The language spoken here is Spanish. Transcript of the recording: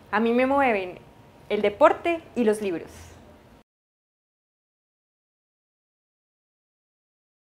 A mí me mueven el deporte y los libros.